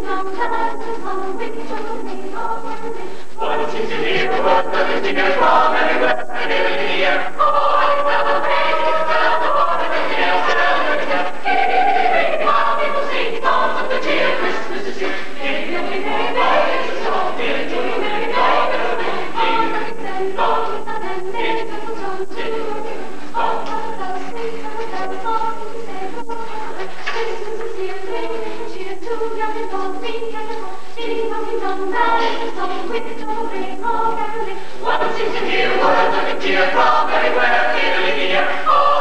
One seems to hear a word that is singing from everywhere, and in the air. Oh, I celebrate it, tell the water that the air celebrates. Hey, how people sing songs of the cheer, Christmas is here. Hey, hey, hey, hey, it's a song, it's a merry night, and a one seems to hear words of a cheer from everywhere, in the air. Oh,